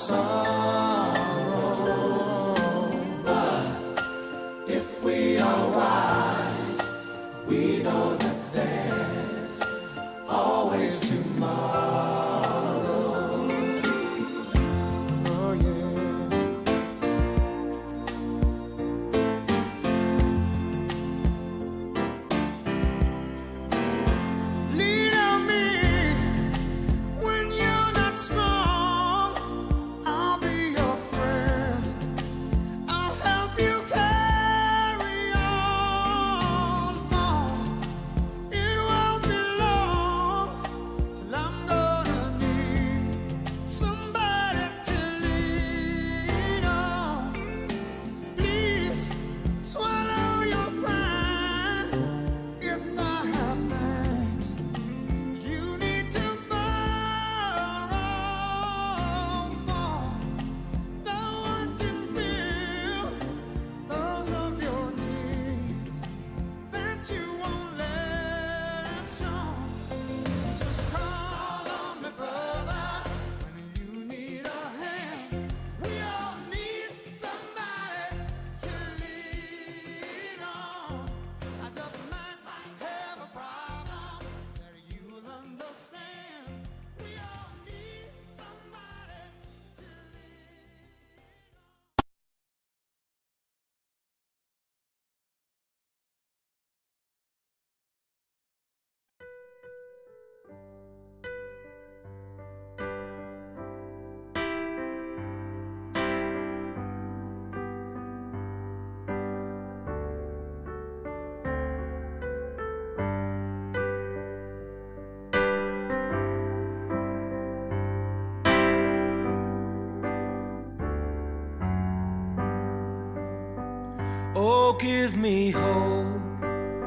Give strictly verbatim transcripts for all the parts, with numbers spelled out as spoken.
Oh, give me hope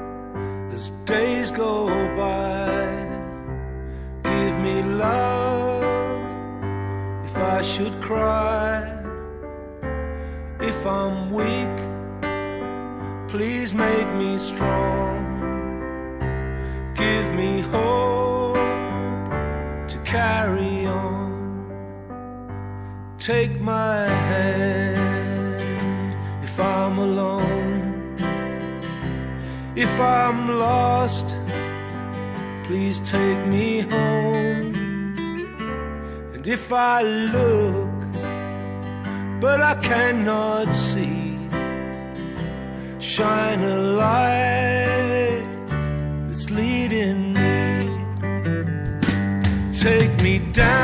as days go by. Give me love if I should cry. If I'm weak, please make me strong. Give me hope to carry on. Take my hand if I'm alone. If I'm lost, please take me home. And if I look, but I cannot see, shine a light that's leading me. Take me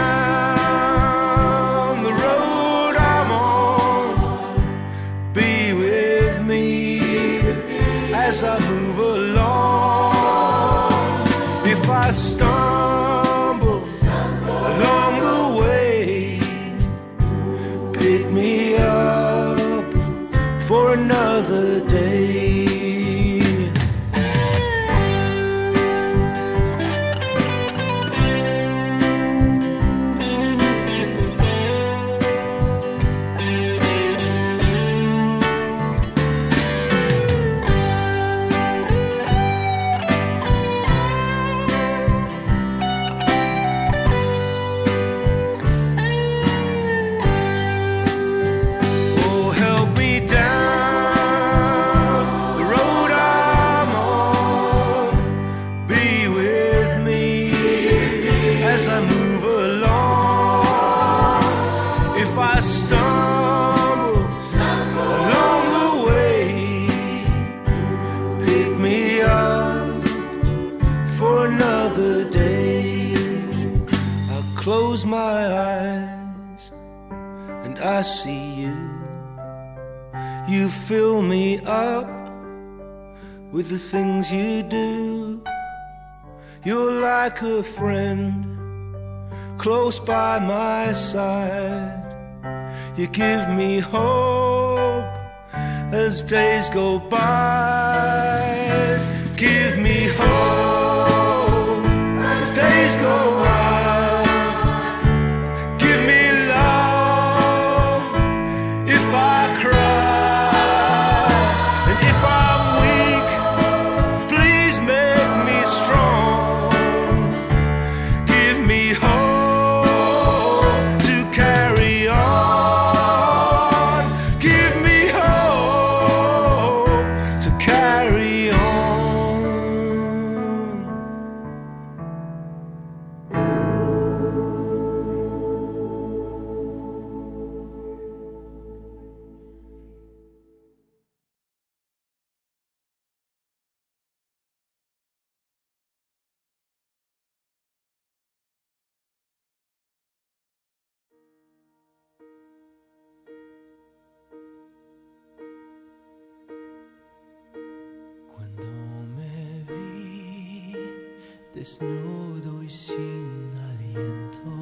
down the road I'm on. Be with me as I move along. If I stumble along the way, pick me up for another day. Close my eyes and I see you. You fill me up with the things you do. You're like a friend close by my side. You give me hope as days go by. Give me hope as days go by. Carry on. desnudo y sin aliento,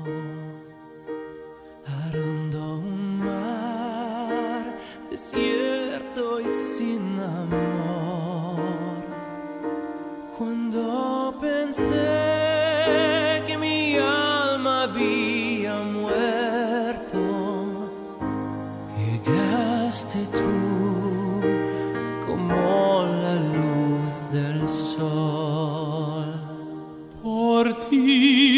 arando un mar desierto y sin amor. Cuando pensé que mi alma había muerto, llegaste tú como la luz del sol. Por ti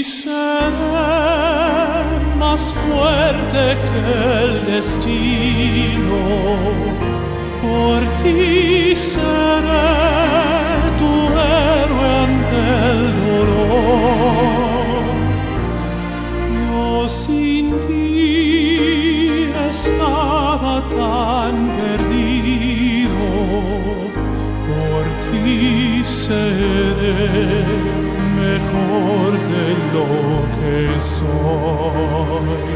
seré más fuerte que el destino, por ti seré tu héroe ante el dolor. Yo sin ti estaba tan perdido, por ti seré mejor de lo que soy.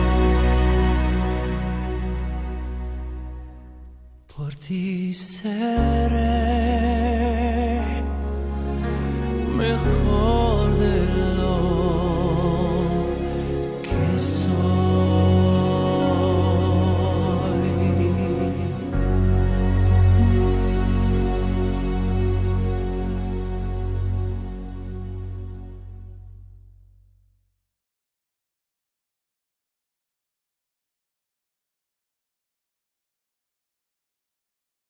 Por ti seré